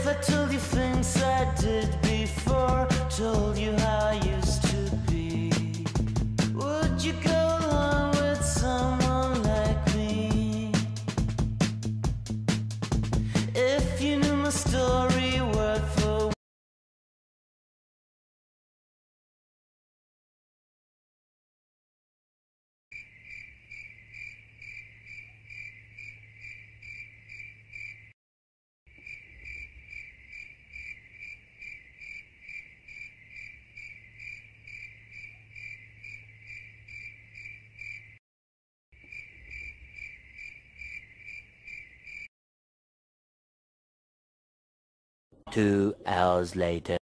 I told you things I did before, told you how I used to be, would you go along with someone like me? If you knew my story word for Two hours later.